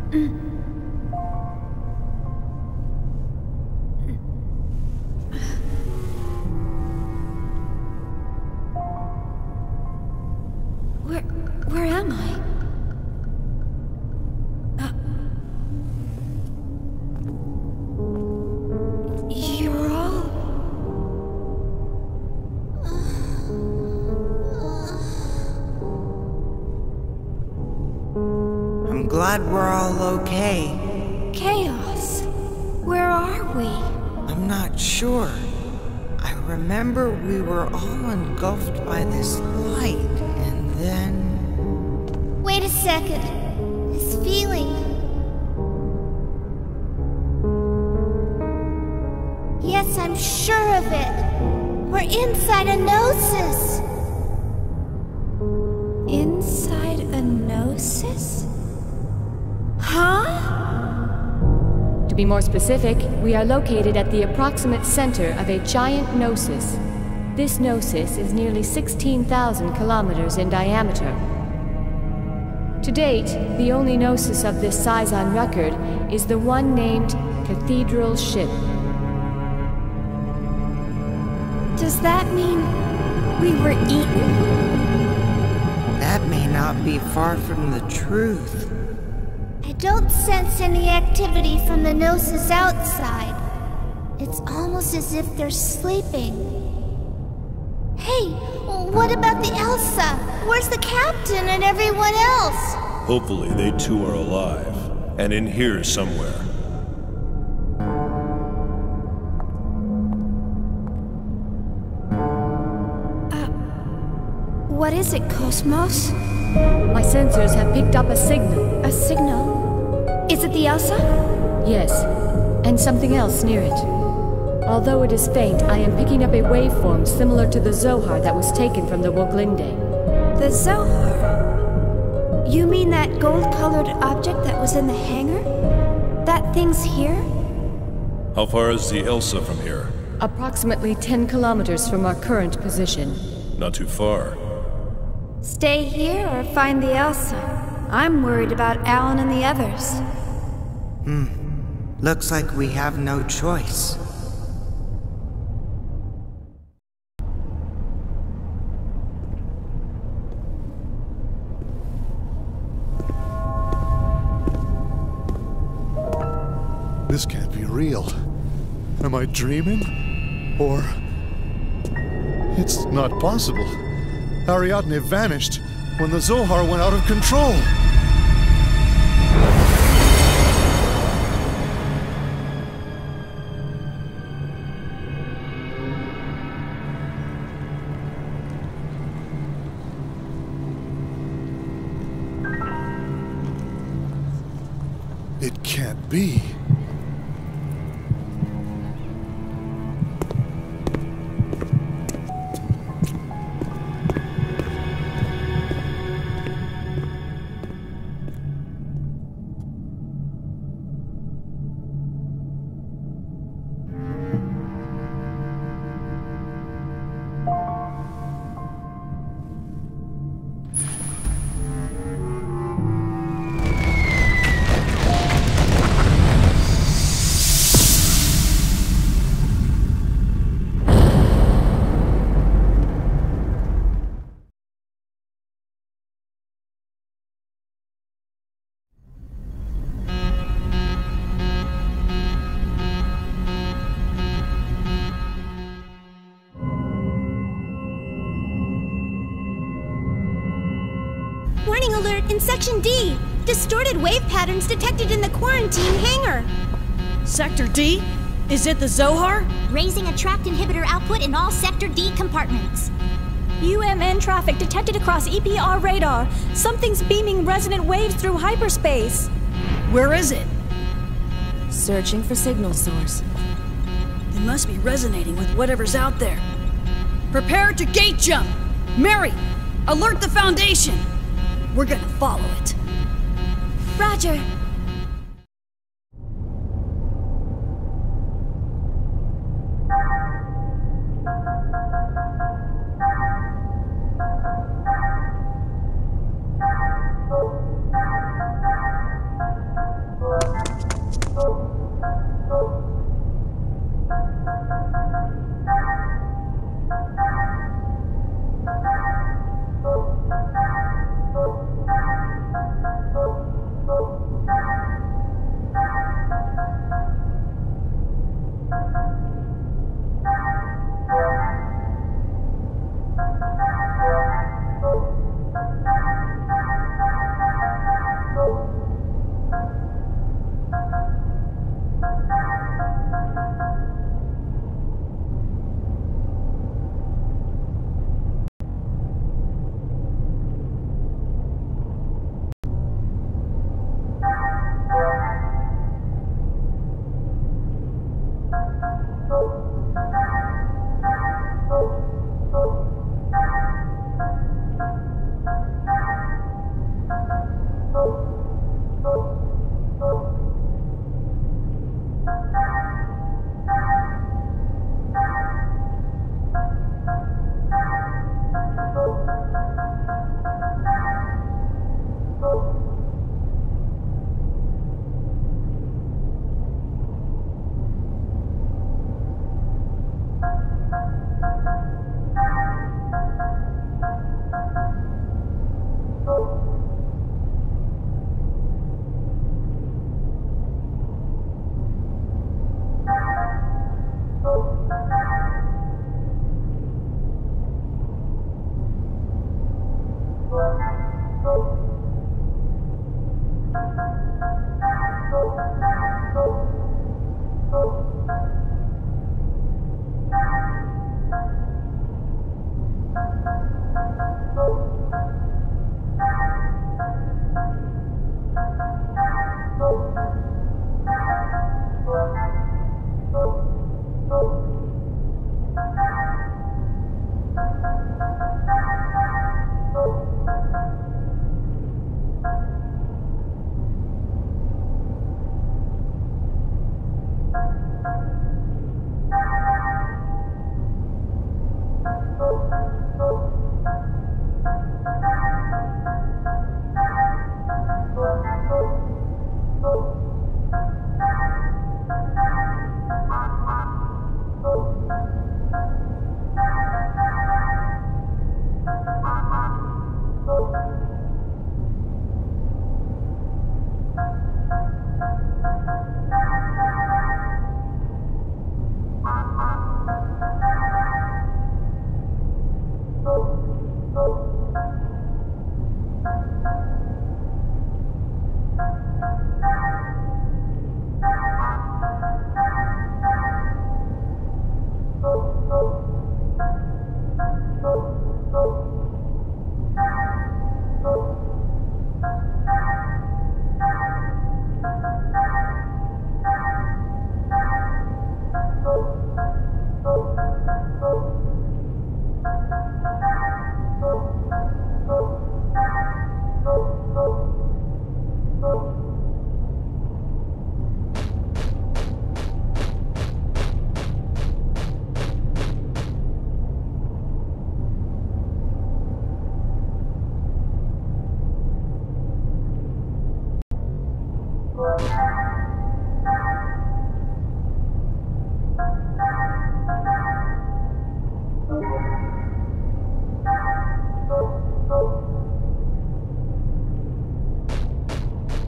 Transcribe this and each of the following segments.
Where am I? You're all... I'm glad we're all okay. Chaos. Where are we? I'm not sure. I remember we were all engulfed by this light, and then... Wait a second. This feeling. Yes, I'm sure of it. We're inside a gnosis. Inside a gnosis? Huh? To be more specific, we are located at the approximate center of a giant gnosis. This gnosis is nearly 16,000 kilometers in diameter. To date, the only gnosis of this size on record is the one named Cathedral ship. Does that mean we were eaten? That may not be far from the truth. I don't sense any activity from the gnosis outside. It's almost as if they're sleeping. Hey, what about the Elsa? Where's the captain and everyone else? Hopefully they too are alive, and in here somewhere. What is it, Cosmos? My sensors have picked up a signal. A signal? Is it the Elsa? Yes, and something else near it. Although it is faint, I am picking up a waveform similar to the Zohar that was taken from the Woglinde. The Zohar? You mean that gold-colored object that was in the hangar? That thing's here? How far is the Elsa from here? Approximately 10 kilometers from our current position. Not too far. Stay here or find the Elsa? I'm worried about Alan and the others. Looks like we have no choice. This can't be real. Am I dreaming? Or... It's not possible. Ariadne vanished when the Zohar went out of control. It can't be. Warning alert in Section D! Distorted wave patterns detected in the quarantine hangar! Sector D? Is it the Zohar? Raising attract inhibitor output in all Sector D compartments. UMN traffic detected across EPR radar. Something's beaming resonant waves through hyperspace. Where is it? Searching for signal source. It must be resonating with whatever's out there. Prepare to gate jump! Mary, alert the Foundation! We're gonna follow it. Roger.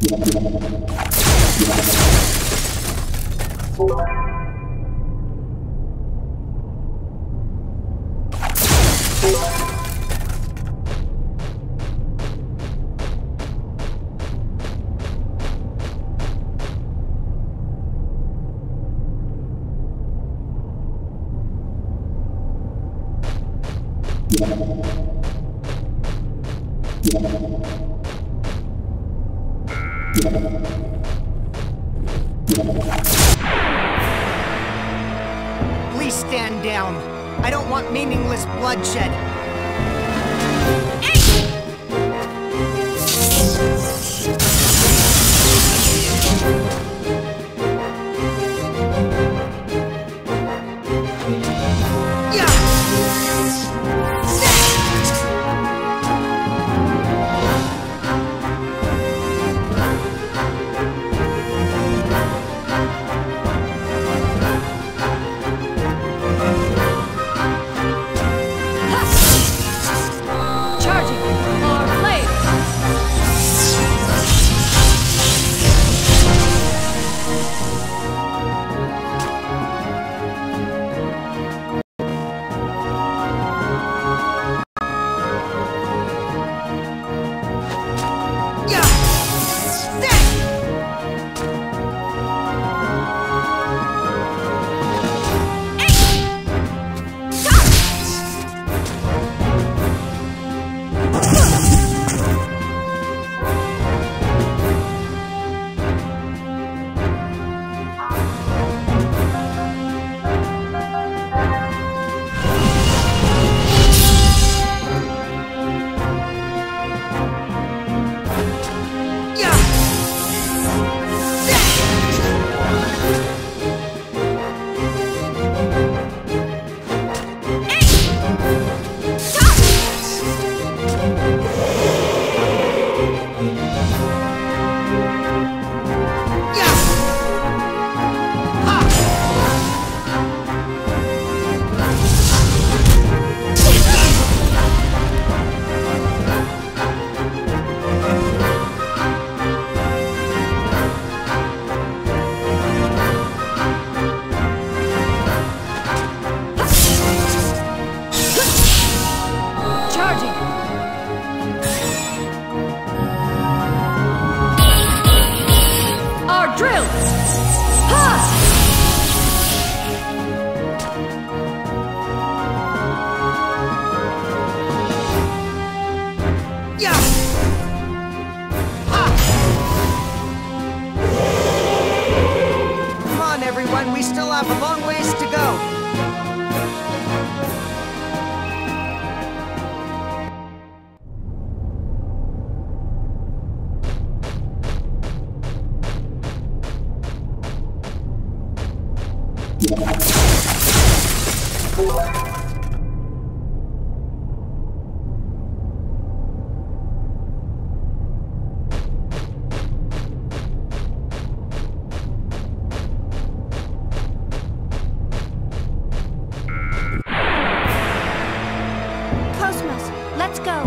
Please stand down. I don't want meaningless bloodshed. We still have a long ways to go. Let's go.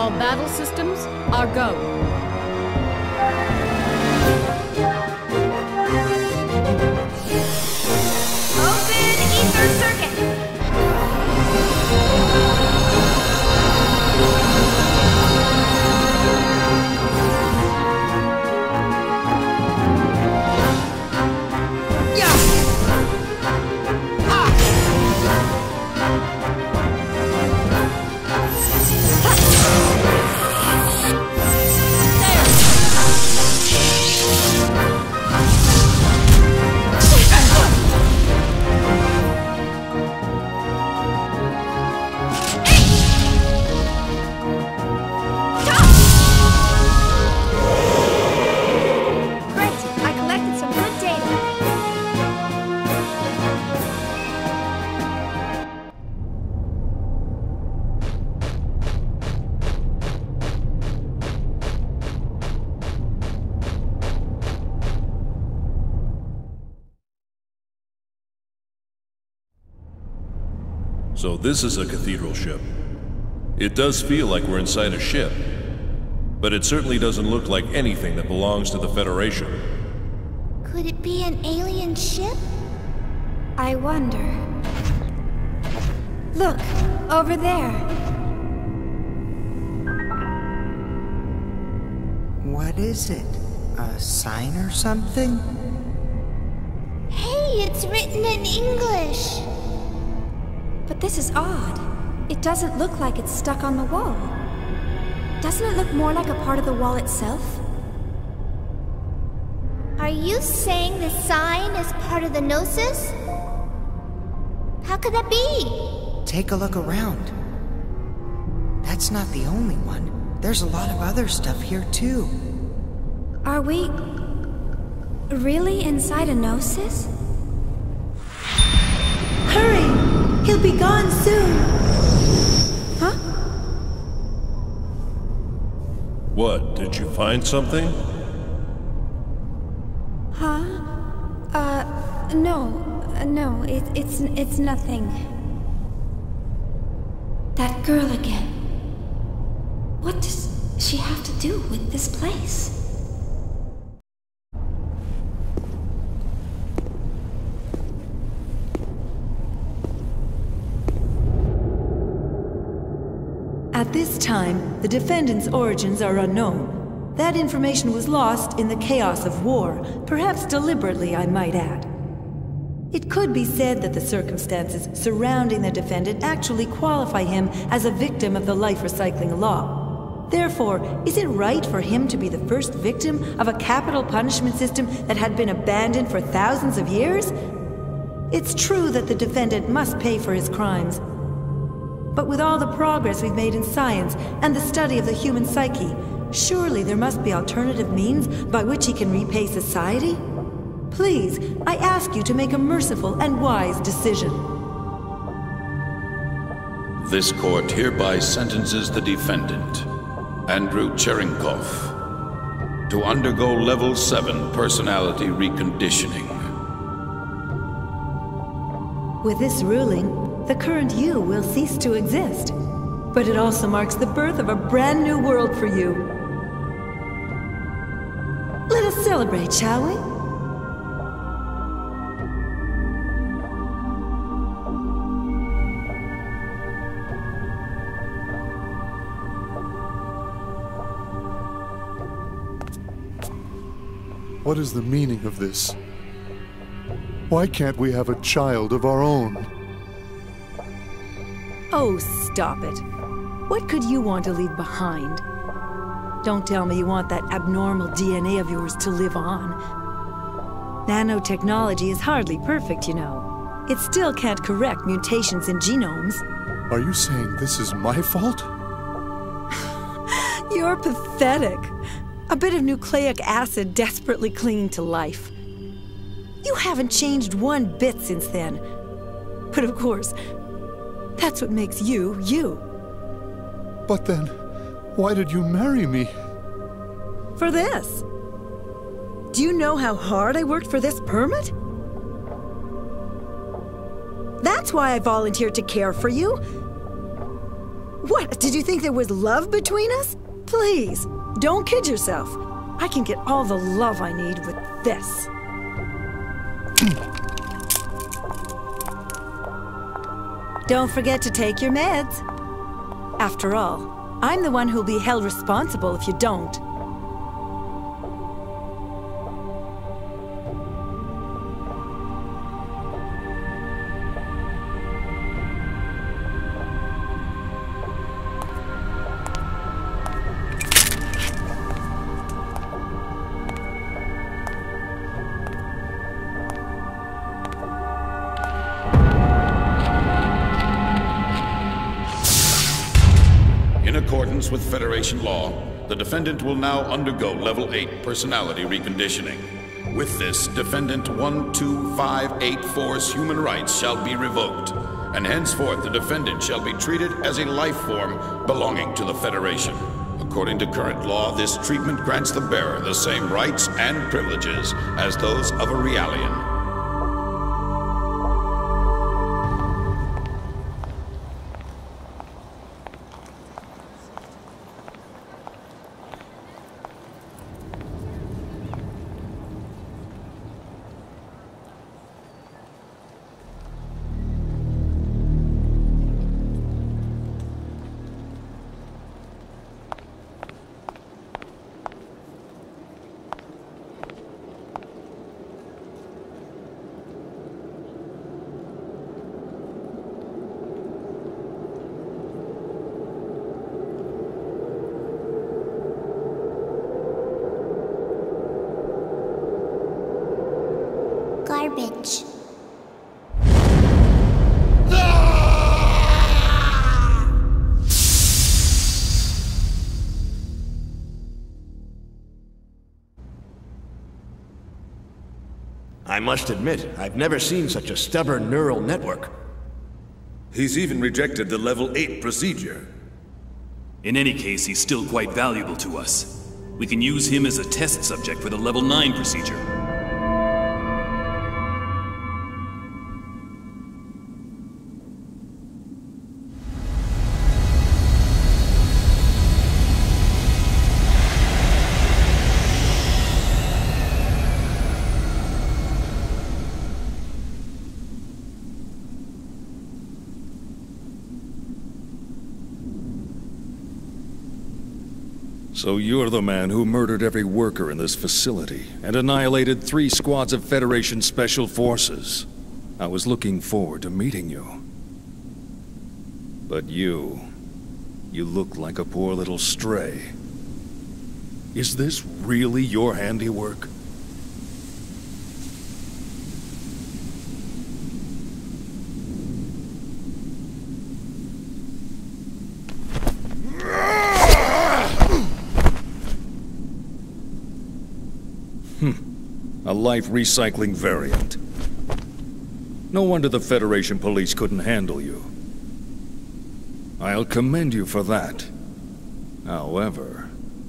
All battle systems are go. Open ether circuit. So this is a Cathedral ship. It does feel like we're inside a ship, but it certainly doesn't look like anything that belongs to the Federation. Could it be an alien ship? I wonder. Look, over there. What is it? A sign or something? Hey, it's written in English. But this is odd. It doesn't look like it's stuck on the wall. Doesn't it look more like a part of the wall itself? Are you saying the sign is part of the Gnosis? How could that be? Take a look around. That's not the only one. There's a lot of other stuff here too. Are we really inside a Gnosis? Hurry! He'll be gone soon! Huh? What, did you find something? Huh? No, it's nothing. That girl again. What does she have to do with this place? At this time, the defendant's origins are unknown. That information was lost in the chaos of war, perhaps deliberately, I might add. It could be said that the circumstances surrounding the defendant actually qualify him as a victim of the life recycling law. Therefore, is it right for him to be the first victim of a capital punishment system that had been abandoned for thousands of years? It's true that the defendant must pay for his crimes. But with all the progress we've made in science and the study of the human psyche, surely there must be alternative means by which he can repay society? Please, I ask you to make a merciful and wise decision. This court hereby sentences the defendant, Andrew Cherenkov, to undergo Level 7 personality reconditioning. With this ruling, the current you will cease to exist. But it also marks the birth of a brand new world for you. Let us celebrate, shall we? What is the meaning of this? Why can't we have a child of our own? Oh, stop it. What could you want to leave behind? Don't tell me you want that abnormal DNA of yours to live on. Nanotechnology is hardly perfect, you know. It still can't correct mutations in genomes. Are you saying this is my fault? You're pathetic. A bit of nucleic acid desperately clinging to life. You haven't changed one bit since then. But of course, that's what makes you, you. But then, why did you marry me? For this. Do you know how hard I worked for this permit? That's why I volunteered to care for you. What, did you think there was love between us? Please, don't kid yourself. I can get all the love I need with this. Don't forget to take your meds. After all, I'm the one who'll be held responsible if you don't. In accordance with Federation law, the defendant will now undergo Level 8 personality reconditioning. With this, Defendant 12584's human rights shall be revoked, and henceforth the defendant shall be treated as a life form belonging to the Federation. According to current law, this treatment grants the bearer the same rights and privileges as those of a Realian. Garbage. I must admit, I've never seen such a stubborn neural network. He's even rejected the Level 8 procedure. In any case, he's still quite valuable to us. We can use him as a test subject for the Level 9 procedure. So you're the man who murdered every worker in this facility and annihilated 3 squads of Federation Special Forces. I was looking forward to meeting you. But you look like a poor little stray. Is this really your handiwork? A life recycling variant. No wonder the Federation police couldn't handle you. I'll commend you for that. However...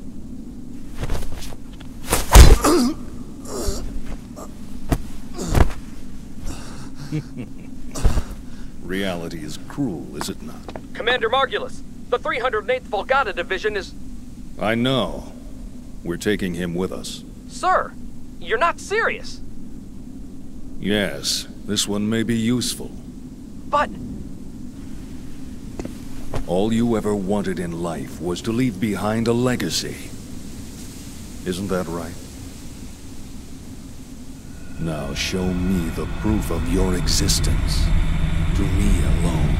reality is cruel, is it not? Commander Margulis, the 308th Volgata Division is... I know. We're taking him with us. Sir, you're not serious. Yes, this one may be useful. But... all you ever wanted in life was to leave behind a legacy. Isn't that right? Now show me the proof of your existence. To me alone.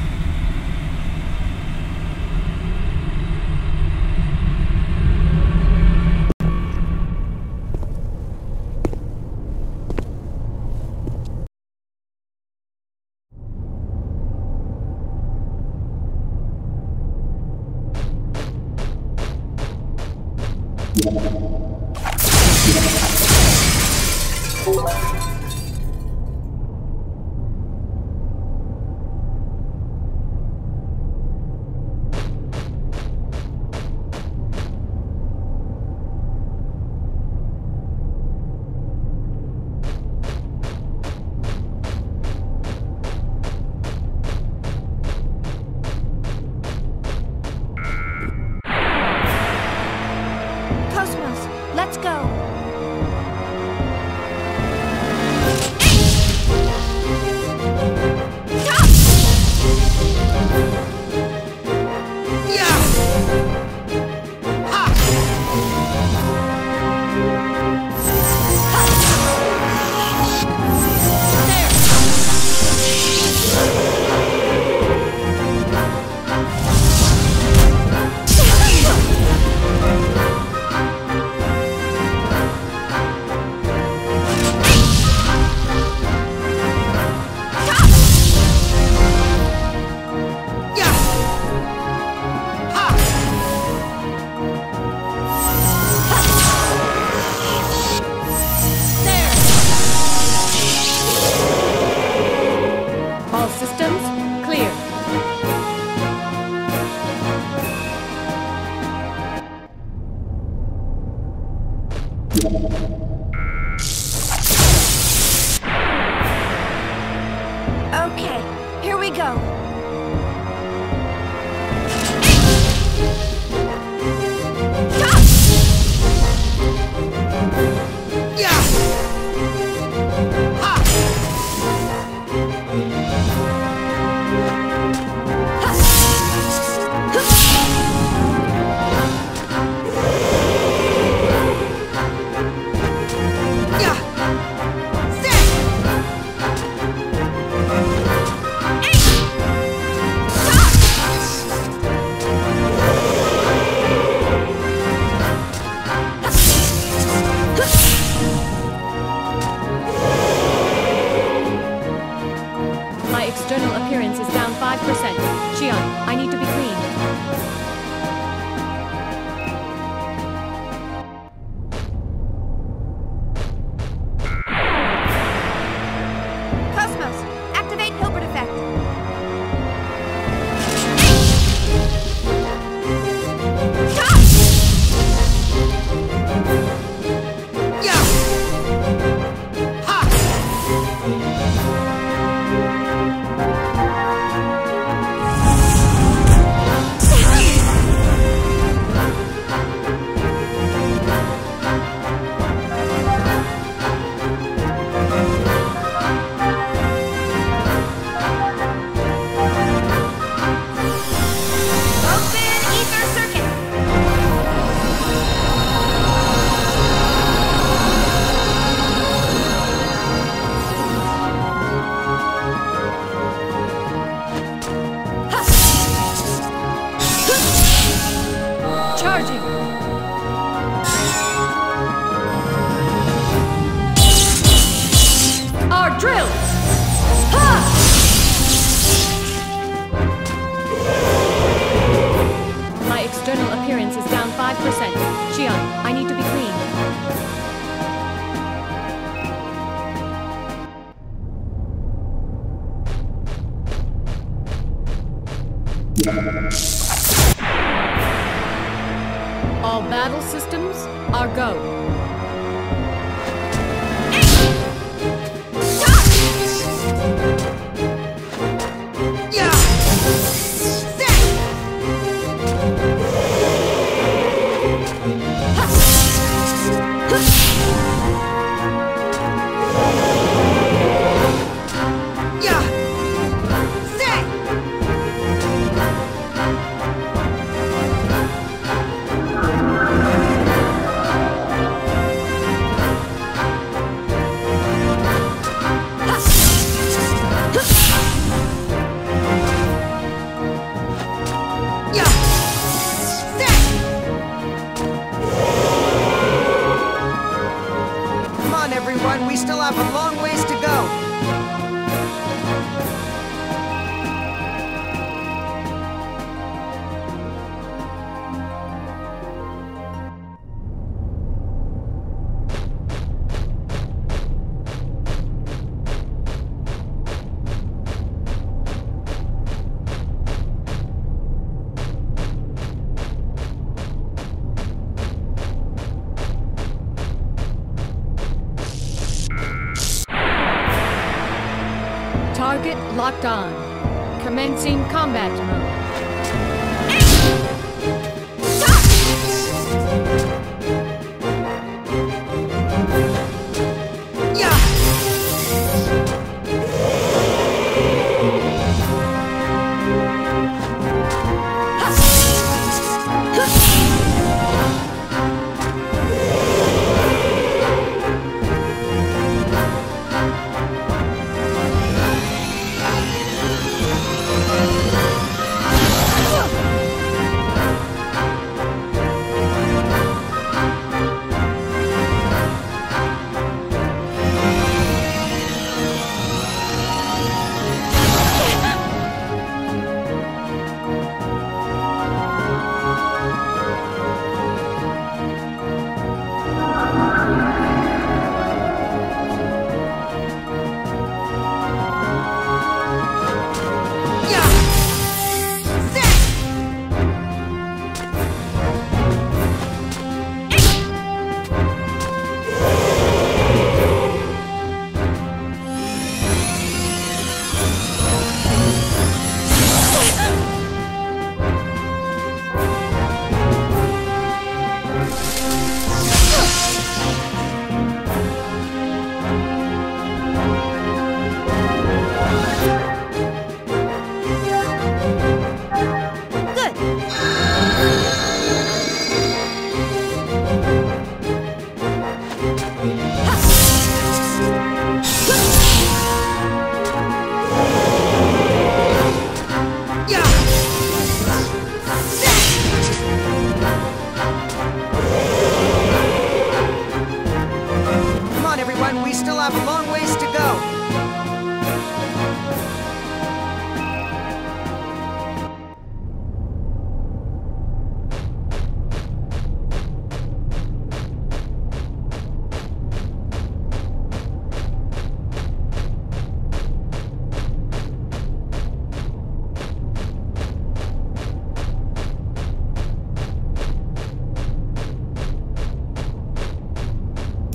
Okay, here we go. All battle systems are go. We still have a long ways to go. Target locked on. Commencing combat mode.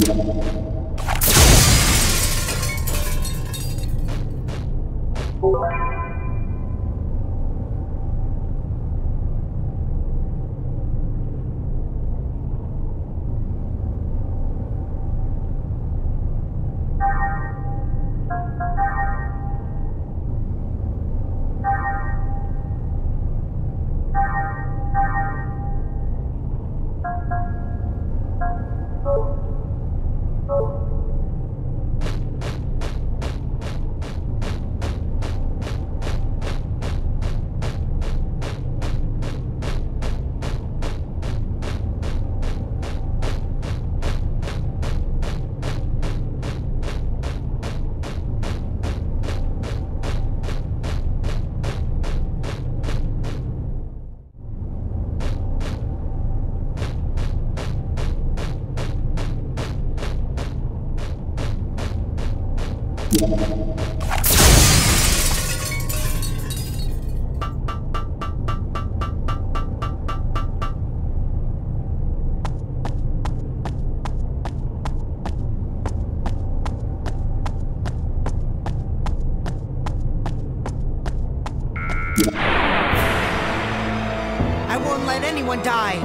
I won't let anyone die.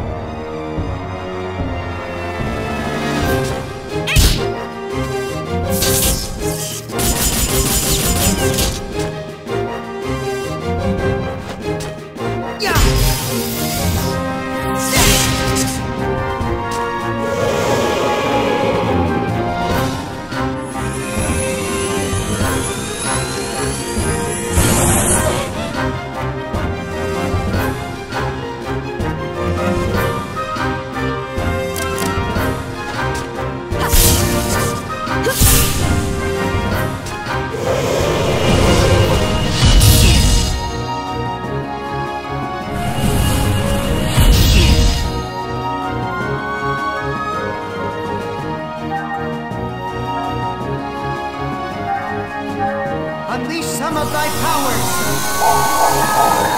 Unleash some of thy powers!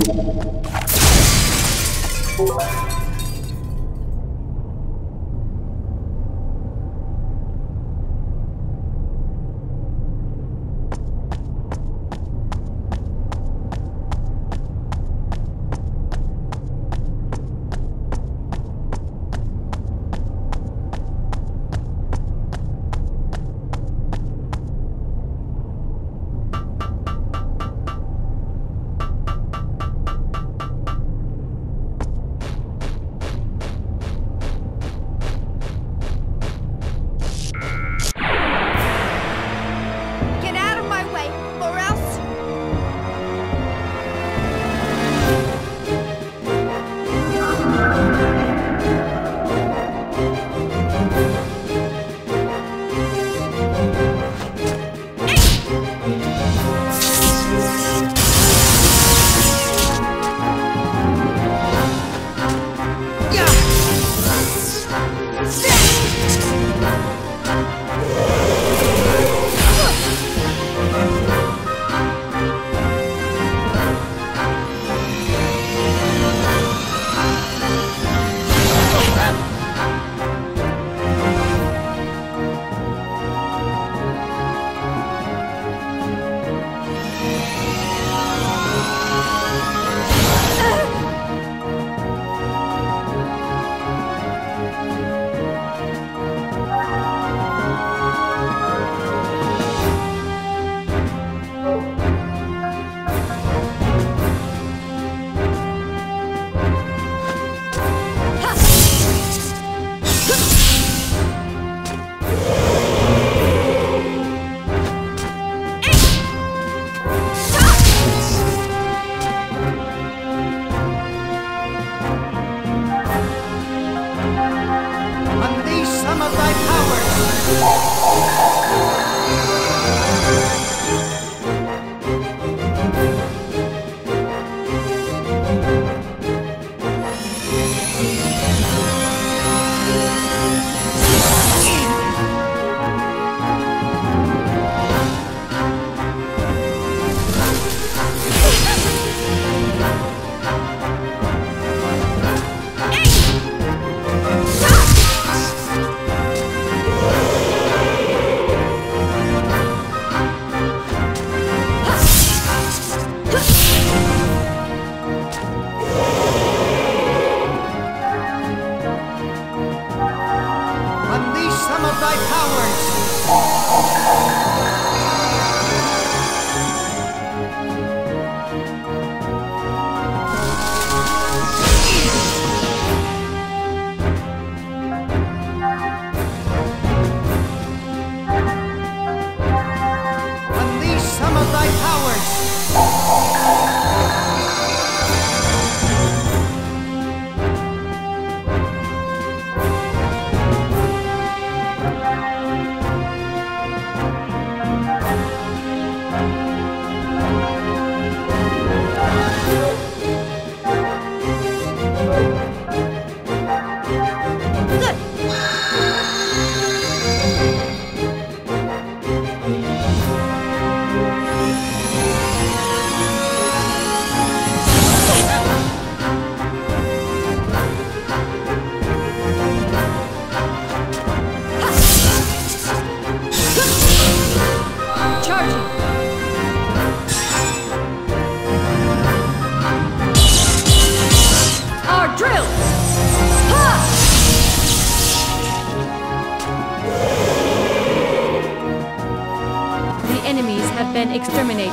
been exterminated.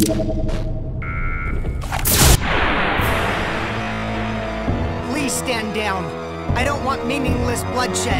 Please stand down. I don't want meaningless bloodshed.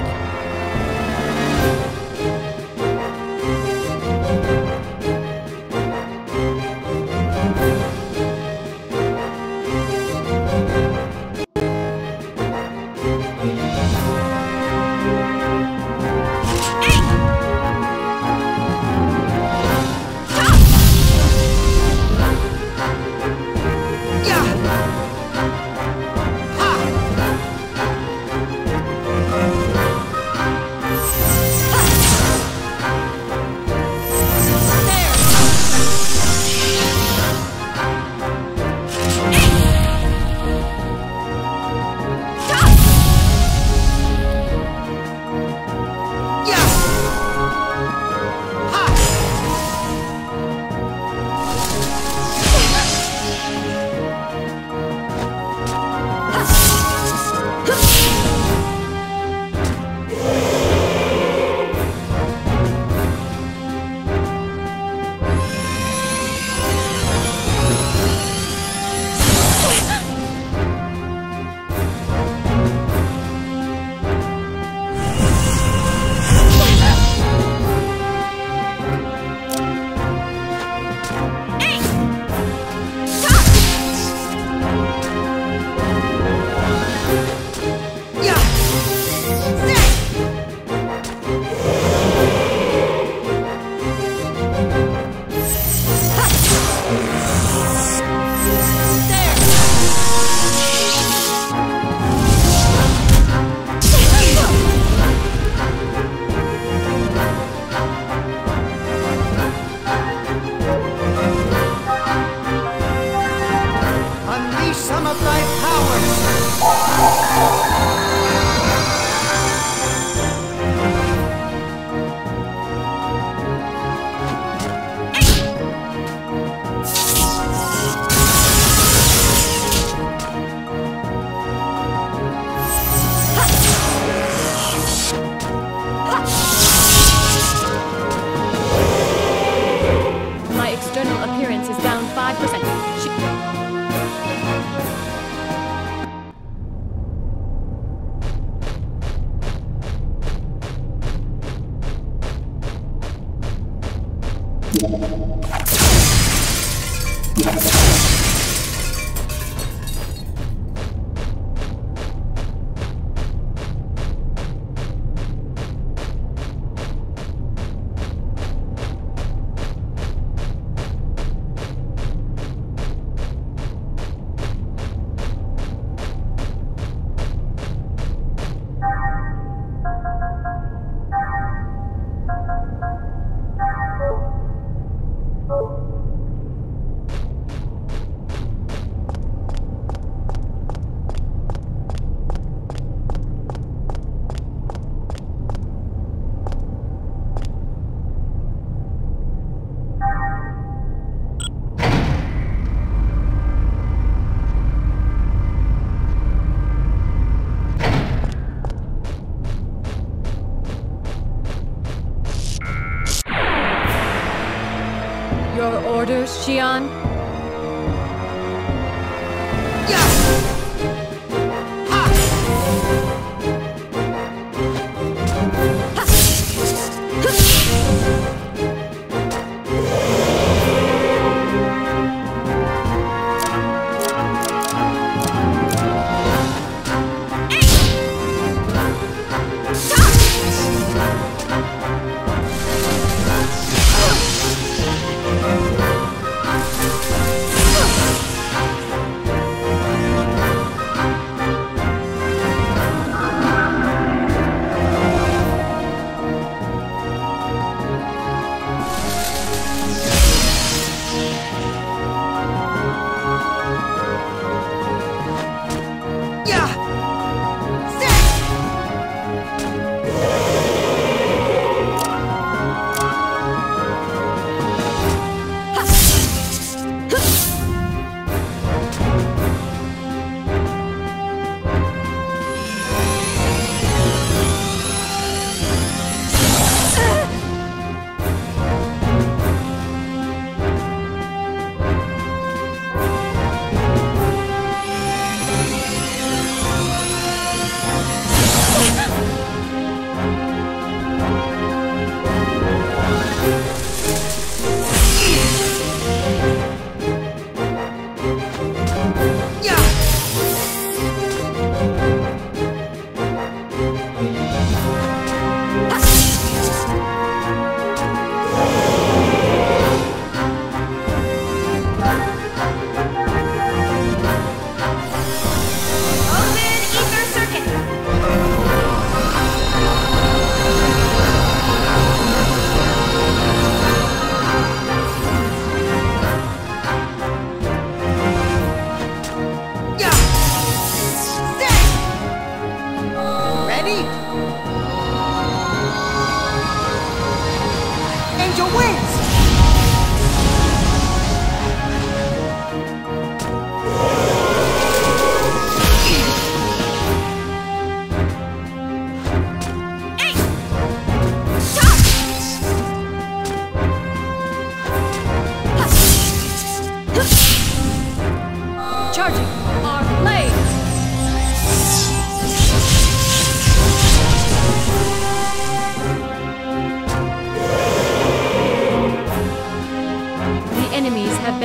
Orders, Xian?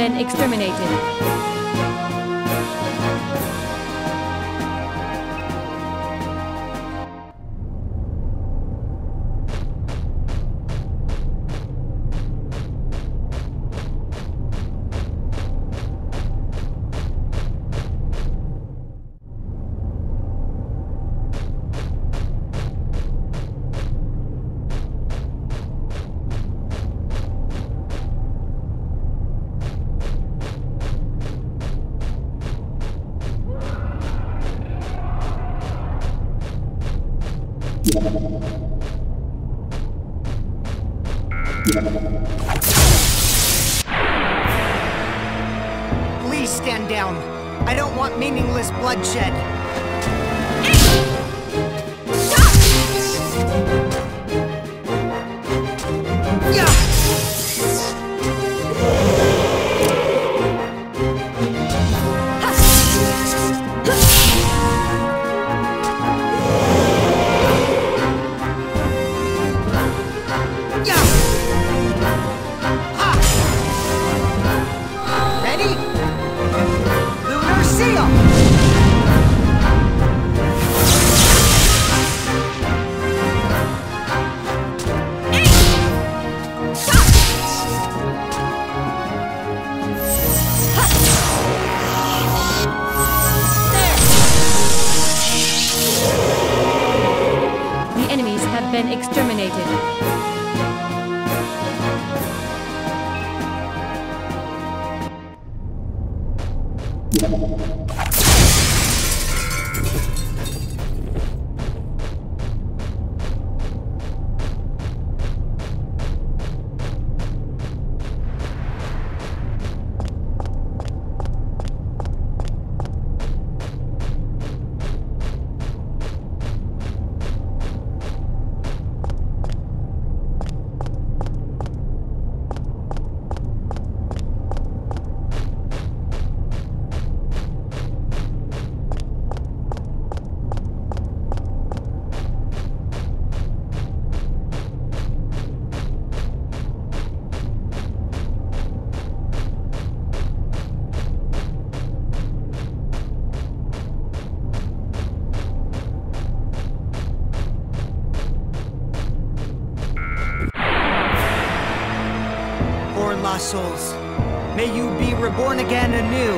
been exterminated. Please stand down. I don't want meaningless bloodshed. Been exterminated. Souls, may you be reborn again anew.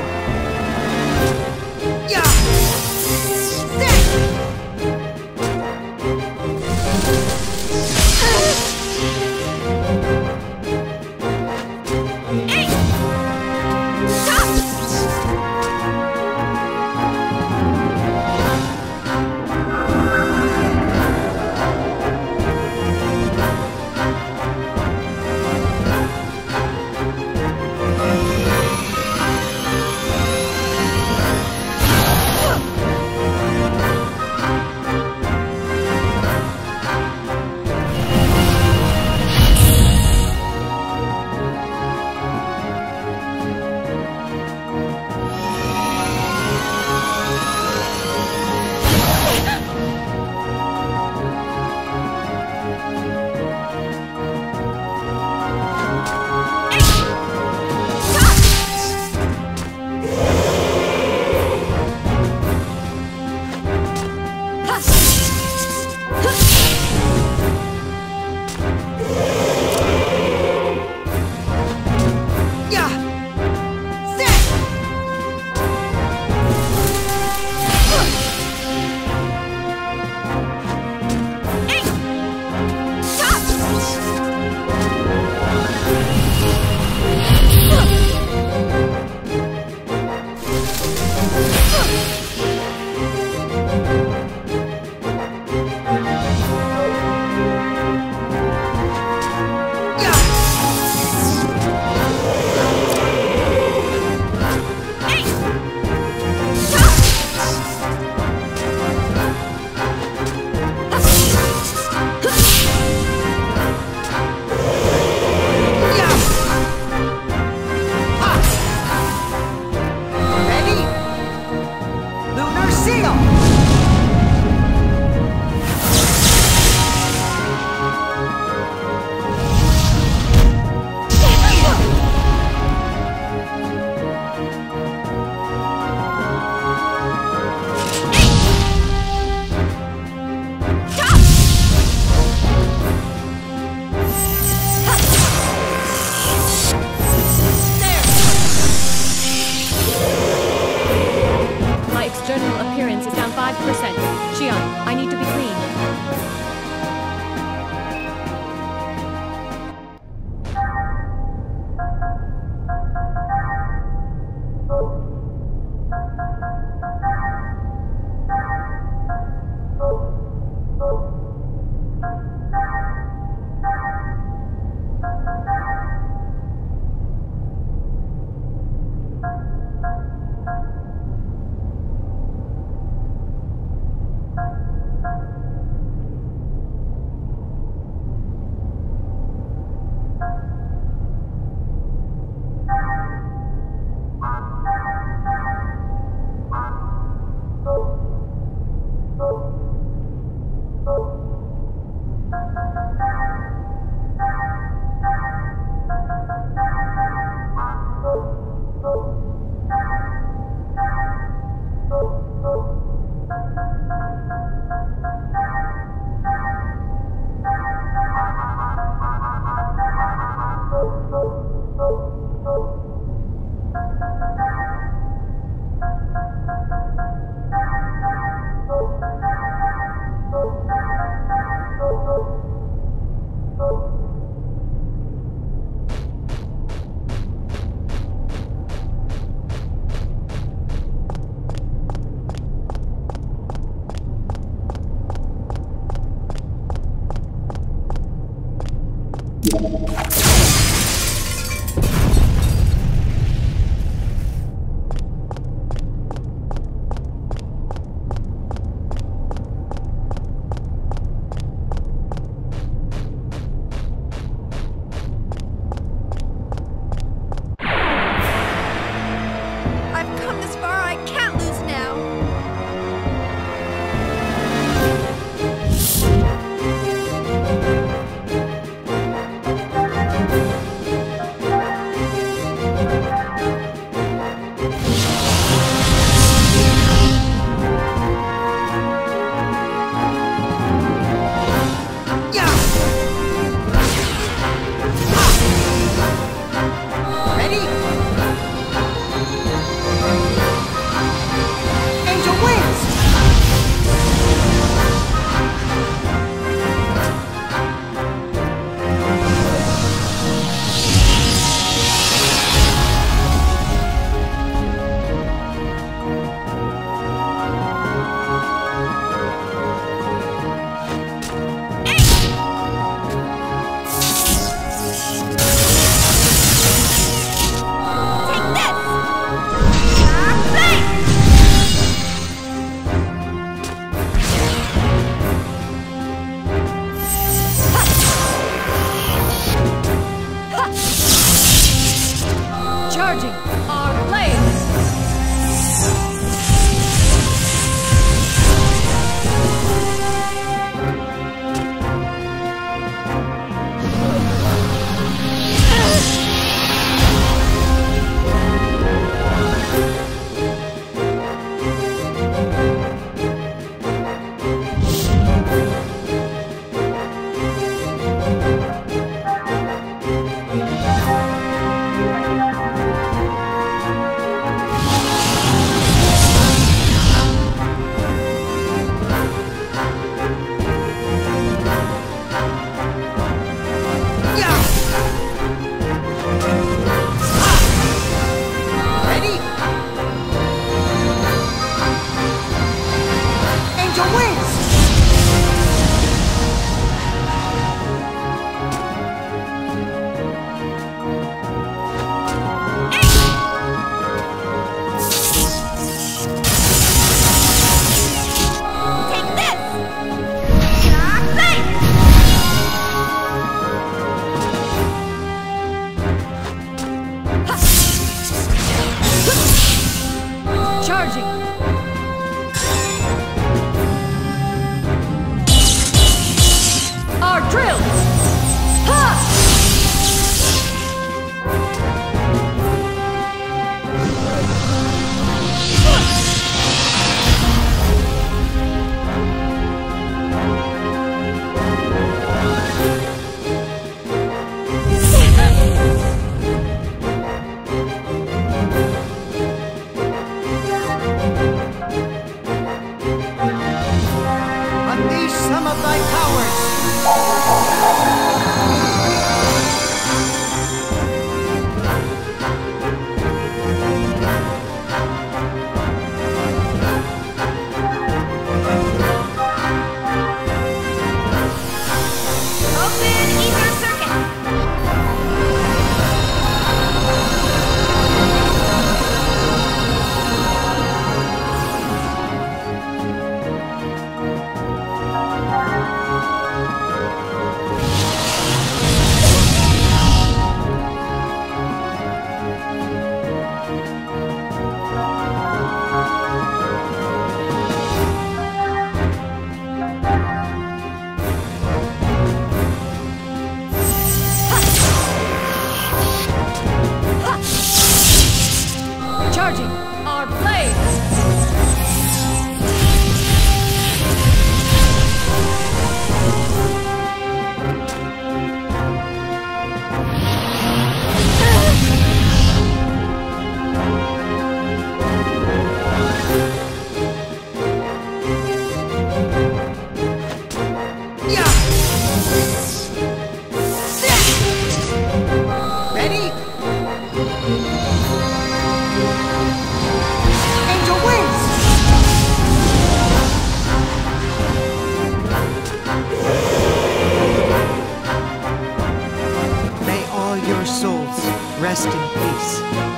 rest in peace.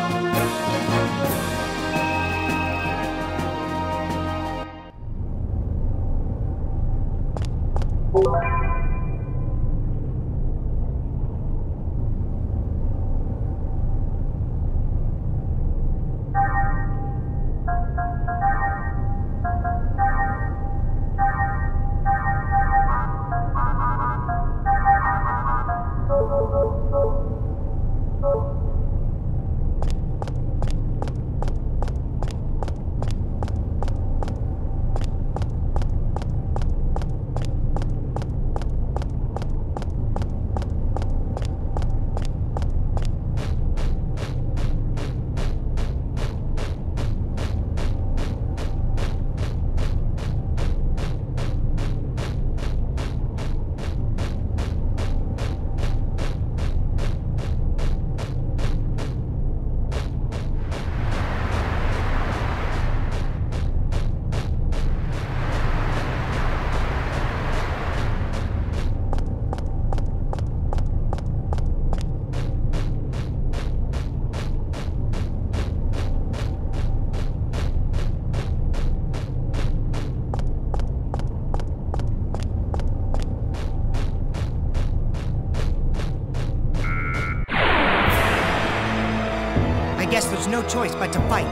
I guess there's no choice but to fight.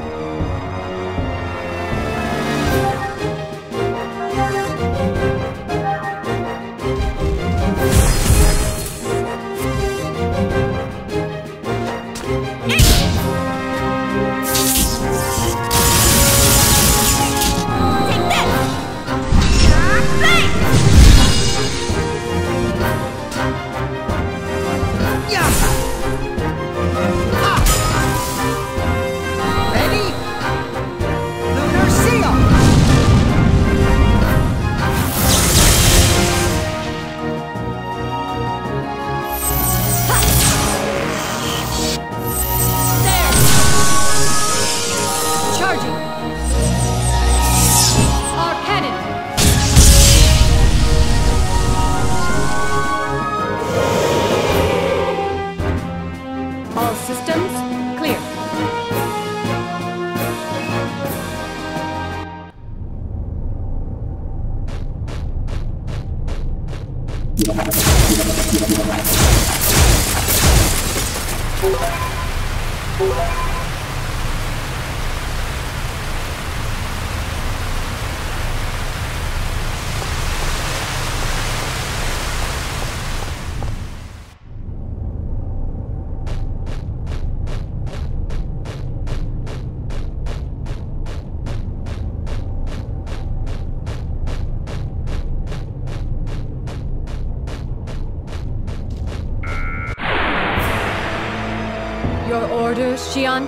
Your orders, Xian?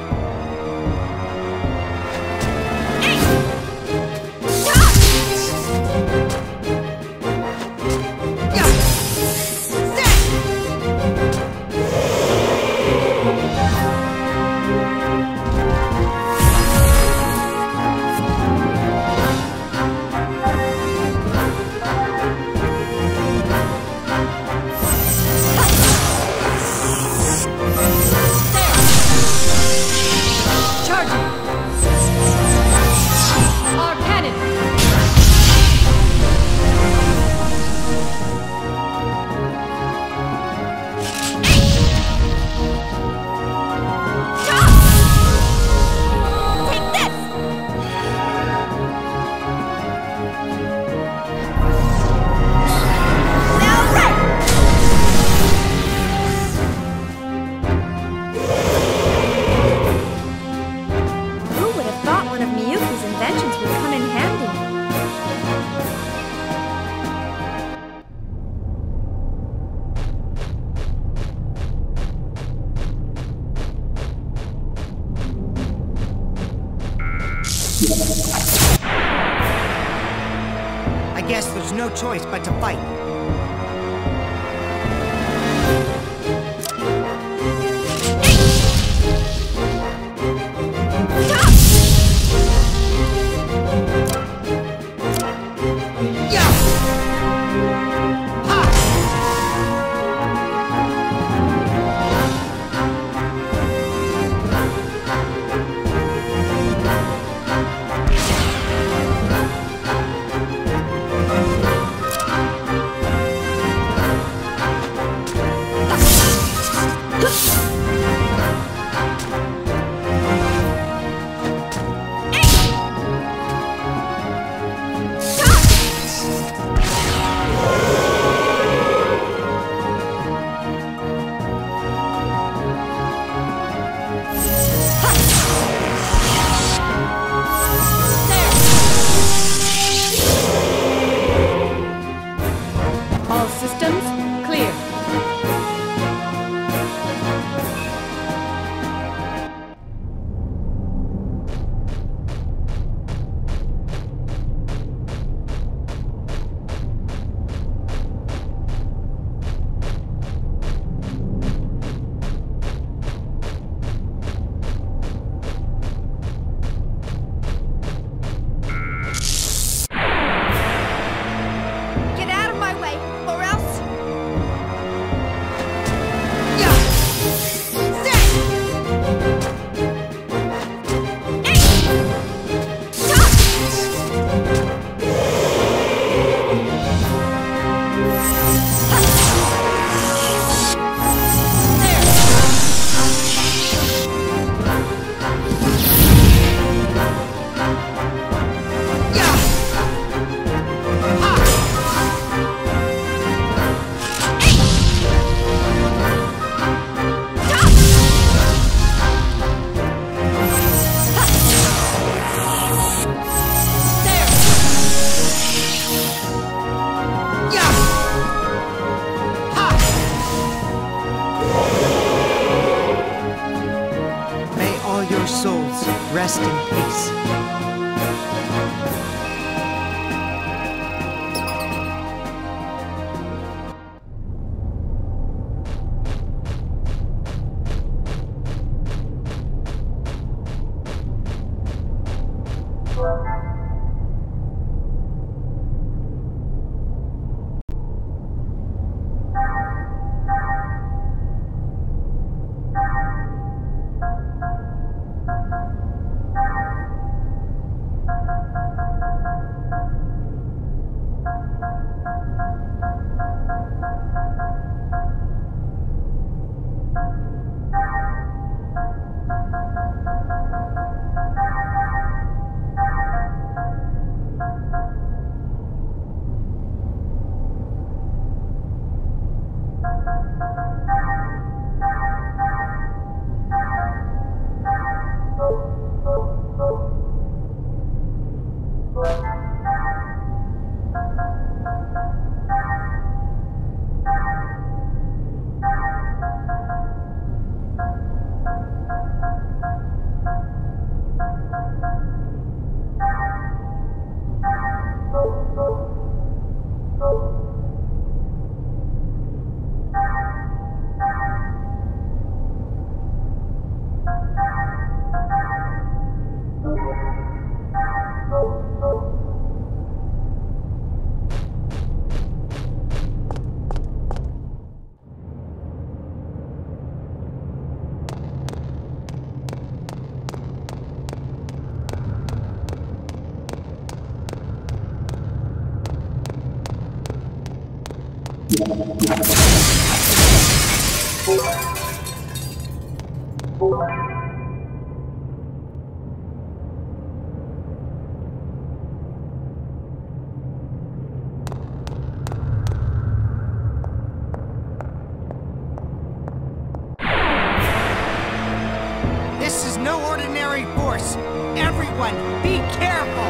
I guess there's no choice but to fight. rest in peace. This is no ordinary force. Everyone, be careful!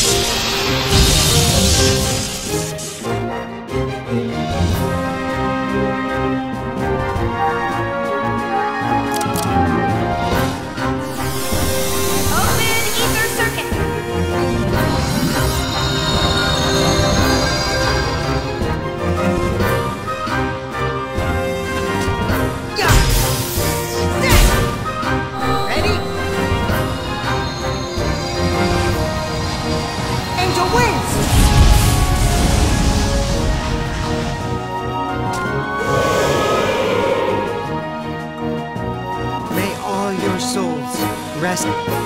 Rest.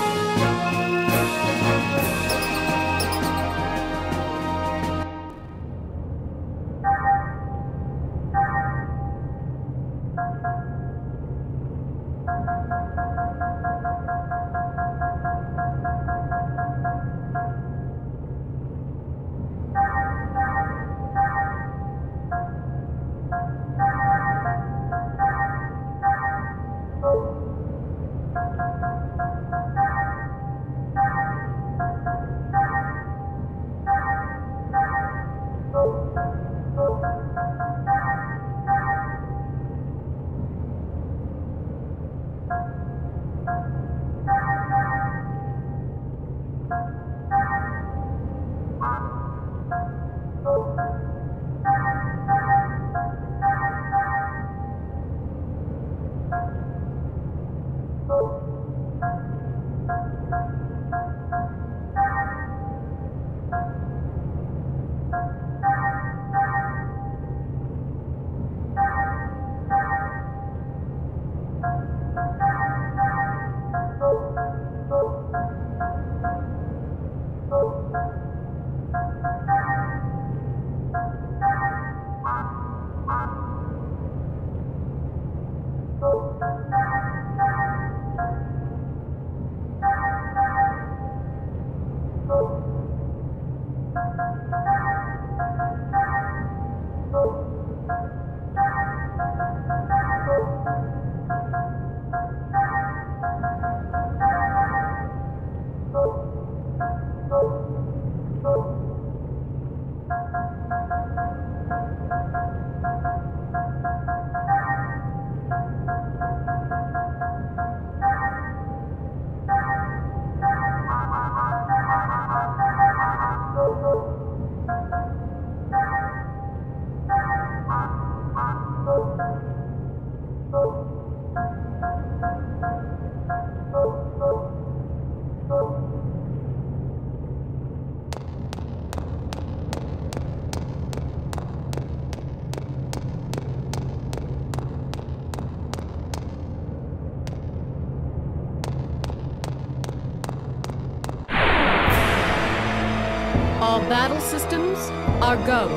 All battle systems are go.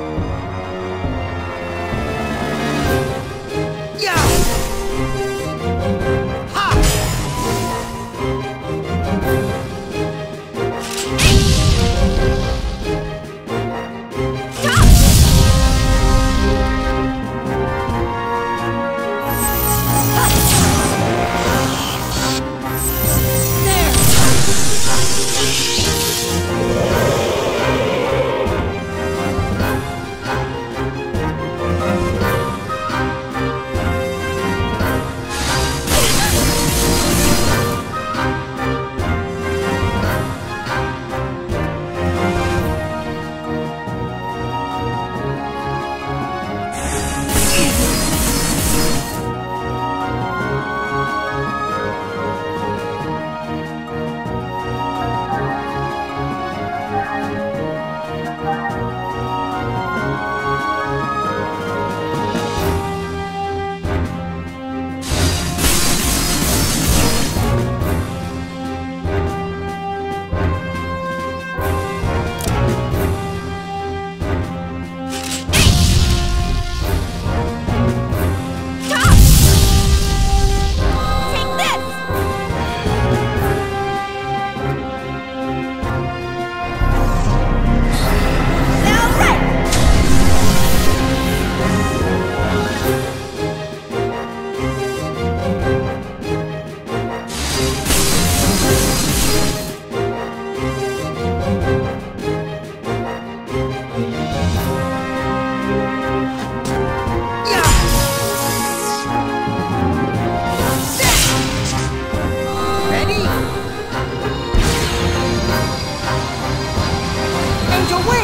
going to win!